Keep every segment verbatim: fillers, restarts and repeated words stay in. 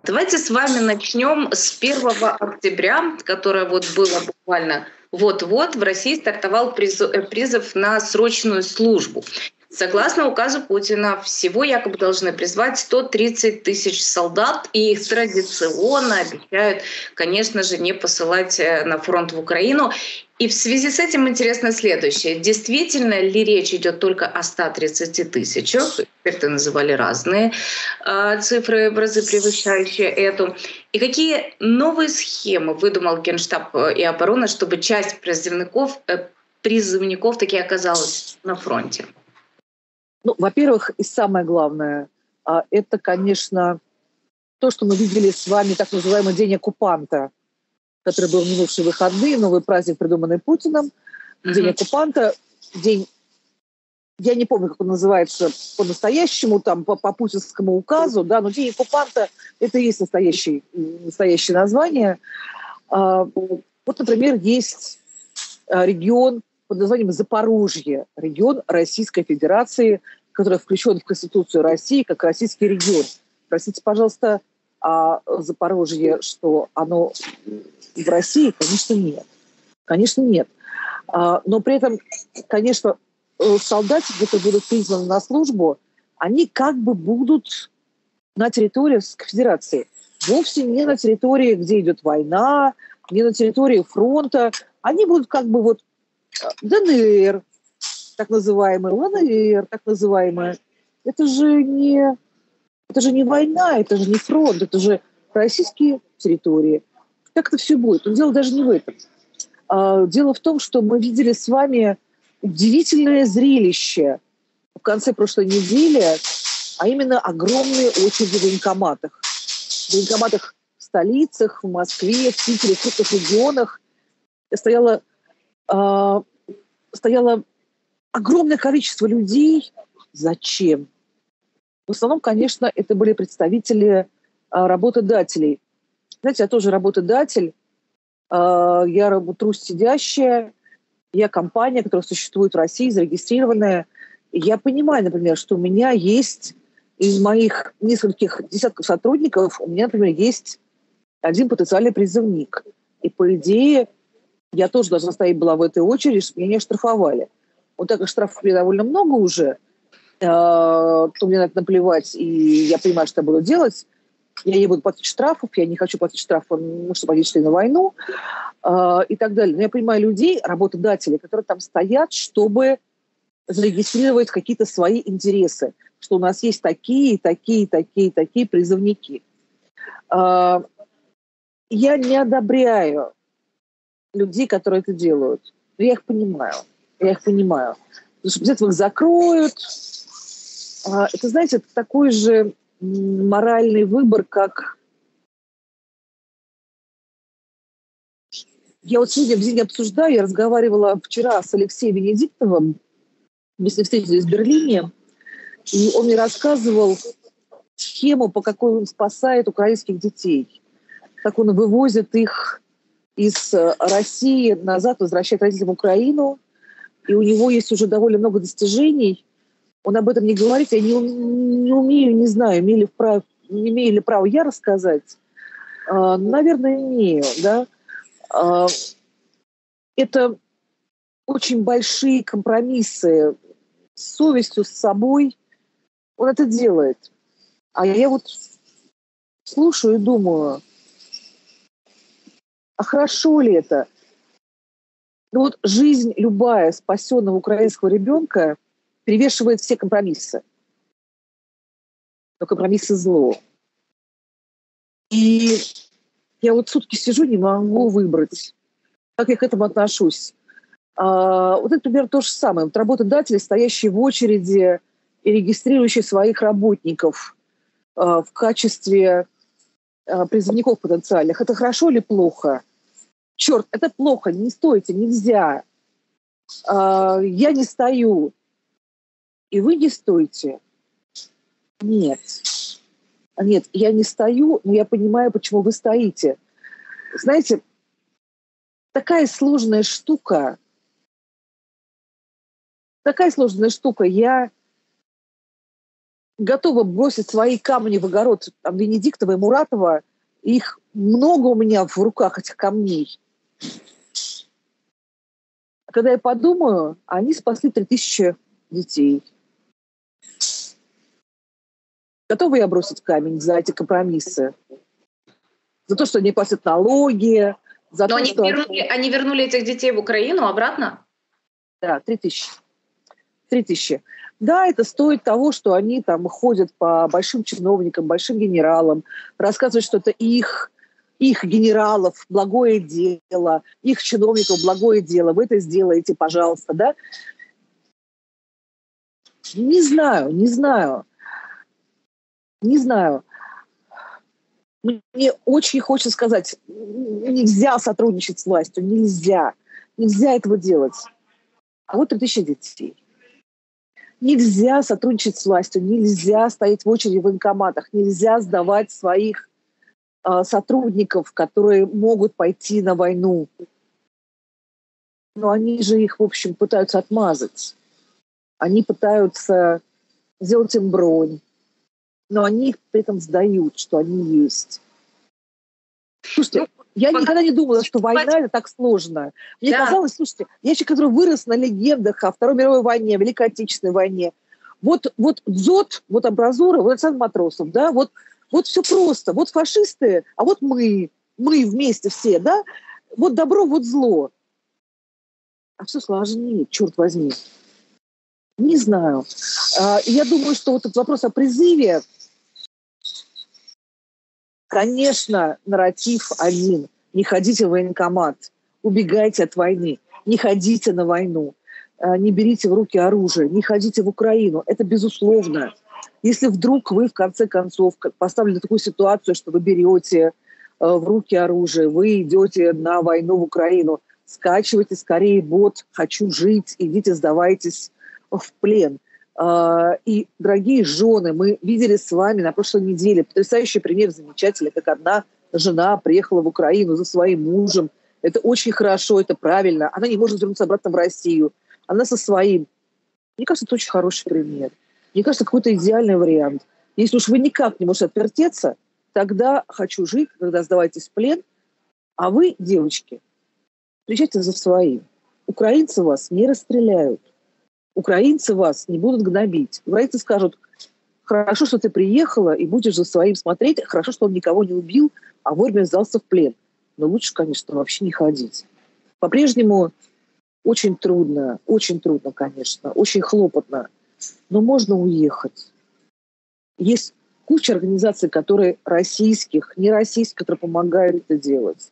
Давайте с вами начнем с первого октября, которое вот было буквально вот-вот. В России стартовал призыв, призыв на срочную службу. Согласно указу Путина, всего якобы должны призвать сто тридцать тысяч солдат, и их традиционно обещают, конечно же, не посылать на фронт в Украину. И в связи с этим интересно следующее. Действительно ли речь идет только о ста тридцати тысячах? Эксперты называли разные э, цифры, в разы превышающие эту. И какие новые схемы выдумал Генштаб и обороны, чтобы часть призывников, э, призывников таки оказалась на фронте? Ну, во-первых, и самое главное, это, конечно, то, что мы видели с вами, так называемый День оккупанта, который был в минувшие выходные, новый праздник, придуманный Путиным. Mm-hmm. День оккупанта, день, я не помню, как он называется по-настоящему, там, по, по путинскому указу, да, но День оккупанта – это и есть настоящее, настоящее название. Вот, например, есть регион под названием Запорожье, регион Российской Федерации, который включен в Конституцию России как российский регион. Простите, пожалуйста, а Запорожье, что оно в России? Конечно, нет. Конечно, нет. Но при этом, конечно, солдатики, которые будут призваны на службу, они как бы будут на территории Российской Федерации. Вовсе не на территории, где идет война, не на территории фронта. Они будут как бы вот ДНР, так называемая, ЛНР, так называемая. Это же не, это же не война, это же не фронт, это же российские территории. Как это все будет? Но дело даже не в этом. А, дело в том, что мы видели с вами удивительное зрелище в конце прошлой недели, а именно огромные очереди в военкоматах. В военкоматах в столицах, в Москве, в Питере, в крупных регионах стояло Uh, стояло огромное количество людей. Зачем? В основном, конечно, это были представители uh, работодателей. Знаете, я тоже работодатель. Uh, я трудсидящая. Я компания, которая существует в России, зарегистрированная. И я понимаю, например, что у меня есть из моих нескольких десятков сотрудников, у меня, например, есть один потенциальный призывник. И, по идее, я тоже должна стоять была в этой очереди, чтобы меня не оштрафовали. Вот так как штрафов довольно много уже, э, то мне надо наплевать, и я понимаю, что я буду делать. Я не буду платить штрафов, я не хочу платить штрафов, ну, чтобы они шли на войну э, и так далее. Но я понимаю людей, работодателей, которые там стоят, чтобы зарегистрировать какие-то свои интересы, что у нас есть такие, такие, такие, такие призывники. Э, я не одобряю людей, которые это делают. Но я их понимаю. Я их понимаю. Потому что где-то их закроют. Это, знаете, это такой же моральный выбор, как... Я вот сегодня в день обсуждаю, я разговаривала вчера с Алексеем Венедиктовым, мы с ним встретились в Берлине, и он мне рассказывал схему, по какой он спасает украинских детей, как он вывозит их из России назад, возвращает родителям в Украину. И у него есть уже довольно много достижений. Он об этом не говорит. Я не, не умею, не знаю, имею ли, право, имею ли право я рассказать. А, наверное, имею. Да? А, это очень большие компромиссы с совестью, с собой. Он это делает. А я вот слушаю и думаю, а хорошо ли это? Ну вот жизнь любая спасенного украинского ребенка перевешивает все компромиссы. Но компромиссы зло. И я вот сутки сижу, не могу выбрать, как я к этому отношусь. А, вот это, например, то же самое. Вот работодатели, стоящие в очереди и регистрирующие своих работников а, в качестве а, призывников потенциальных. Это хорошо или плохо? Черт, это плохо, не стойте, нельзя. А, я не стою. И вы не стоите? Нет. Нет, я не стою, но я понимаю, почему вы стоите. Знаете, такая сложная штука, такая сложная штука. Я готова бросить свои камни в огород там, Венедиктова и Муратова. Их много у меня в руках, этих камней. Когда я подумаю, они спасли три тысячи детей. Готова я бросить камень за эти компромиссы? За то, что они платят налоги, за Но то, они что... вернули, они вернули этих детей в Украину обратно? Да, три тысячи. Три тысячи. Да, это стоит того, что они там ходят по большим чиновникам, большим генералам, рассказывают, что это их, их генералов благое дело, их чиновников благое дело. Вы это сделаете, пожалуйста, да? Не знаю, не знаю. Не знаю. Мне очень хочется сказать, нельзя сотрудничать с властью, нельзя. Нельзя этого делать. А вот три тысячи детей. Нельзя сотрудничать с властью, нельзя стоять в очереди в военкоматах, нельзя сдавать своих э, сотрудников, которые могут пойти на войну. Но они же их, в общем, пытаются отмазать. Они пытаются сделать им бронь. Но они их при этом сдают, что они есть. Слушайте, ну, я пока... никогда не думала, что война – это так сложно. Мне да. казалось, слушайте, я человек, который вырос на легендах о Второй мировой войне, Великой Отечественной войне. Вот, вот дзот, вот амбразура, вот Александр Матросов, да, вот, вот все просто. Вот фашисты, а вот мы, мы вместе все, да. Вот добро, вот зло. А все сложнее, черт возьми. Не знаю. Я думаю, что вот этот вопрос о призыве, конечно, нарратив один. Не ходите в военкомат, убегайте от войны, не ходите на войну, не берите в руки оружие, не ходите в Украину. Это безусловно. Если вдруг вы, в конце концов, поставили такую ситуацию, что вы берете в руки оружие, вы идете на войну в Украину, скачивайте скорее бот «Хочу жить», идите, сдавайтесь в плен. И, дорогие жены, мы видели с вами на прошлой неделе потрясающий пример, замечательный, как одна жена приехала в Украину за своим мужем. Это очень хорошо, это правильно. Она не может вернуться обратно в Россию. Она со своим. Мне кажется, это очень хороший пример. Мне кажется, какой-то идеальный вариант. Если уж вы никак не можете отвертеться, тогда «Хочу жить», когда сдавайтесь в плен, а вы, девочки, приезжайте за своим. Украинцы вас не расстреляют. Украинцы вас не будут гнобить. Украинцы скажут: хорошо, что ты приехала и будешь за своим смотреть, хорошо, что он никого не убил, а вовремя сдался в плен. Но лучше, конечно, вообще не ходить. По-прежнему очень трудно, очень трудно, конечно, очень хлопотно, но можно уехать. Есть куча организаций, которые российских, не российских, которые помогают это делать.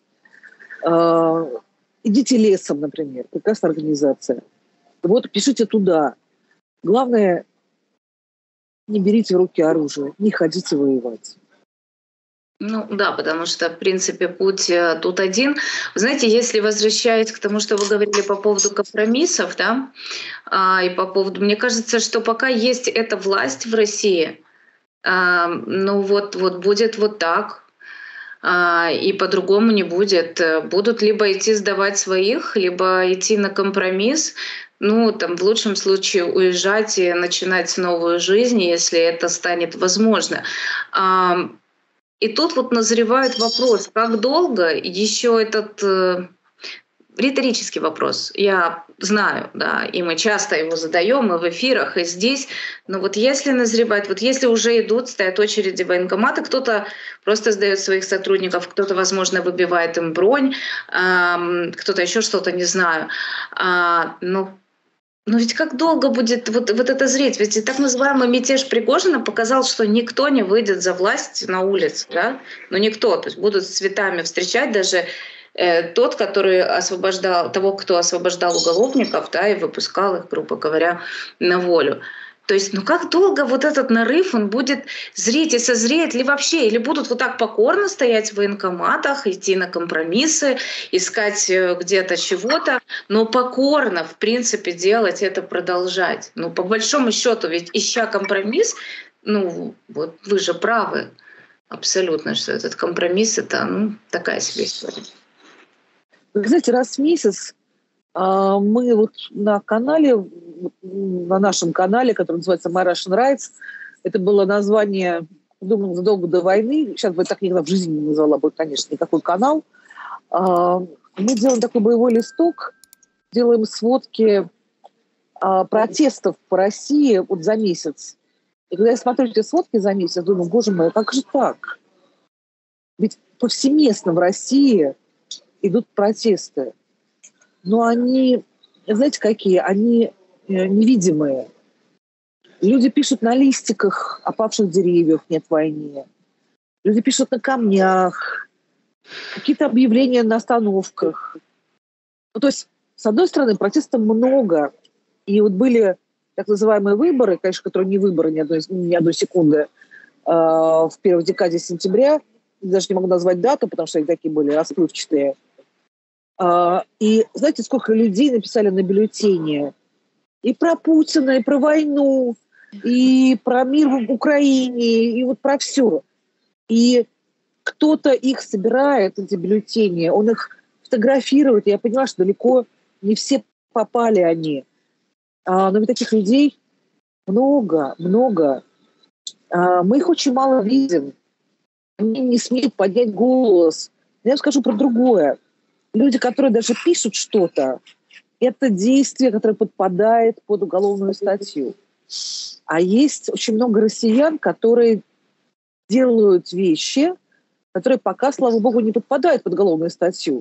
Идите лесом, например, прекрасная организация. Вот пишите туда. Главное, не берите в руки оружие, не ходите воевать. Ну да, потому что, в принципе, путь тут один. Вы знаете, если возвращаясь к тому, что вы говорили по поводу компромиссов, да, а, и по поводу, мне кажется, что пока есть эта власть в России, а, ну вот, вот будет вот так. И по-другому не будет. Будут либо идти сдавать своих, либо идти на компромисс, ну, там, в лучшем случае уезжать и начинать новую жизнь, если это станет возможно. И тут вот назревает вопрос, как долго еще этот... Риторический вопрос, я знаю, да, и мы часто его задаем и в эфирах, и здесь. Но вот если назревать, вот если уже идут, стоят очереди военкомата, кто-то просто сдает своих сотрудников, кто-то, возможно, выбивает им бронь, кто-то еще что-то, не знаю. Но, но ведь как долго будет вот, вот это зреть? Ведь и так называемый мятеж Пригожина показал, что никто не выйдет за власть на улице, да? Ну никто, то есть будут с цветами встречать даже тот, который освобождал, того, кто освобождал уголовников, да, и выпускал их, грубо говоря, на волю. То есть, ну как долго вот этот нарыв, он будет зреть и созреет ли вообще? Или будут вот так покорно стоять в военкоматах, идти на компромиссы, искать где-то чего-то, но покорно, в принципе, делать это, продолжать. Ну, по большому счету, ведь ища компромисс, ну, вот вы же правы абсолютно, что этот компромисс — это, ну, такая себе история. Вы знаете, раз в месяц а, мы вот на канале, на нашем канале, который называется My Russian Rights, Это было название, думаю, задолго до войны. Сейчас бы я так никогда в жизни не назвала бы, конечно, никакой канал. А, мы делаем такой боевой листок, делаем сводки а, протестов по России вот за месяц. И когда я смотрю эти сводки за месяц, я думаю, боже мой, как же так? Ведь повсеместно в России идут протесты. Но они, знаете, какие? Они невидимые. Люди пишут на листиках опавших деревьев «Нет войне». Люди пишут на камнях, какие-то объявления на остановках. Ну, то есть, с одной стороны, протестов много. И вот были так называемые выборы, конечно, которые не выборы ни одной, ни одной секунды, э, в первой декаде сентября. Даже не могу назвать дату, потому что они такие были расплывчатые. Э, и знаете, сколько людей написали на бюллетене? И про Путина, и про войну, и про мир в Украине, и вот про все. И кто-то их собирает, эти бюллетени, он их фотографирует. Я поняла, что далеко не все попали они. А, но ведь таких людей много, много. А, мы их очень мало видим. Они не смеют поднять голос. Я вам скажу про другое. Люди, которые даже пишут что-то, это действие, которое подпадает под уголовную статью. А есть очень много россиян, которые делают вещи, которые пока, слава богу, не подпадают под уголовную статью.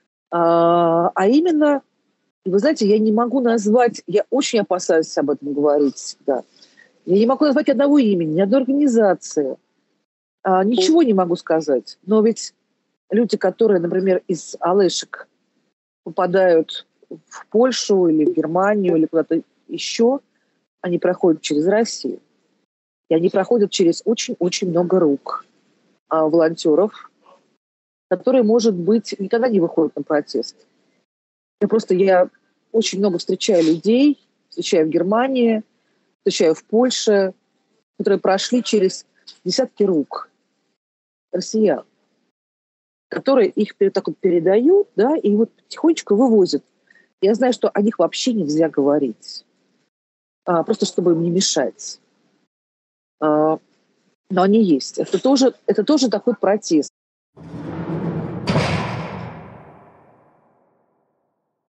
А, а именно, вы знаете, я не могу назвать, я очень опасаюсь об этом говорить всегда. Я не могу назвать одного имени, ни одной организации. А, ничего не могу сказать. Но ведь люди, которые, например, из Алешек попадают в Польшу или в Германию или куда-то еще, они проходят через Россию. И они проходят через очень-очень много рук а, волонтеров, которые, может быть, никогда не выходят на протест. Я просто я очень много встречаю людей, встречаю в Германии, встречаю в Польше, которые прошли через десятки рук россиян, которые их так вот передают, да, и вот потихонечку вывозят. Я знаю, что о них вообще нельзя говорить, а, просто чтобы им не мешать. А, но они есть. Это тоже, это тоже такой протест.